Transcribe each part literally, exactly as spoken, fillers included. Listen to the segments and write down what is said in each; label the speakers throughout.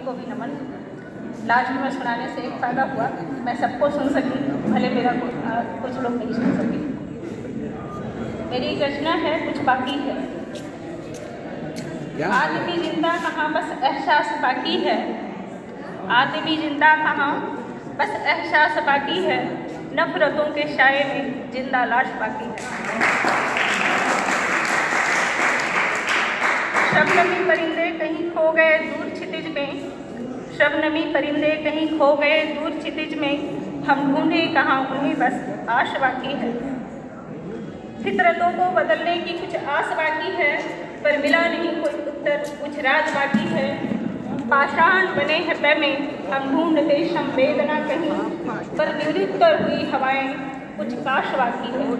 Speaker 1: को भी नमन। लास्ट में सुनाने से एक फ़ायदा हुआ, मैं सबको सुन सकी, भले मेरा कुछ लोग नहीं सुन सके। मेरी रचना है कुछ बाकी है। आदमी जिंदा कहाँ बस एहसास बाकी है, आदमी जिंदा कहाँ बस एहसास बाकी है, नफरतों के साये में जिंदा लाश बाकी है। शबनमी परिंदे कहीं खो गए दूर क्षितिज में, शबनमी परिंदे कहीं खो गए दूर क्षितिज में, हम ढूंढे कहाँ उन्हें बस आश बाकी है। फितरतों को बदलने की कुछ आस बाकी है, पर मिला नहीं कोई उत्तर, कुछ राज बाकी है। पाषाण बने हैं पे में हम ढूंढते संवेदना कहीं, पर निवृत्त हुई हवाएं कुछ काश बाकी है।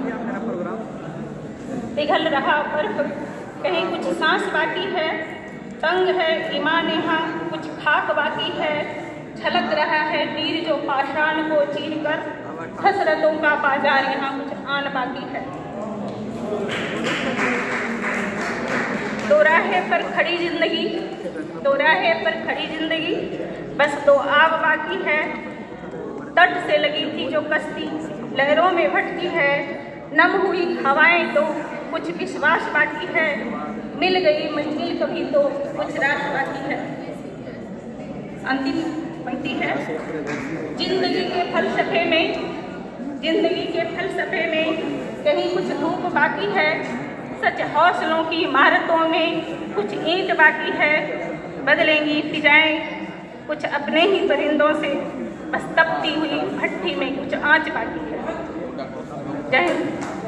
Speaker 1: पिघल रहा बर्फ कहीं कुछ सांस बाकी है, तंग है ईमान यहाँ कुछ खाक बाकी है। झलक रहा है तीर जो पाषाण को चीर कर, हसरतों का बाजार यहाँ कुछ आन बाकी है। दो राहे पर खड़ी जिंदगी, दो राहे पर खड़ी जिंदगी, बस दो आब बाकी है। तट से लगी थी जो कश्ती लहरों में भटकी है, नम हुई हवाएं तो कुछ विश्वास बाकी है। मिल गई मंजिल कभी तो कुछ रास बाकी है। अंतिम पंक्ति है, जिंदगी के फलसफे में, जिंदगी के फलसफे में कहीं कुछ धूप बाकी है। सच हौसलों की इमारतों में कुछ ईंट बाकी है। बदलेंगी फिजाएं कुछ अपने ही परिंदों से, बस तपती हुई भट्टी में कुछ आंच बाकी है। जय हिंद।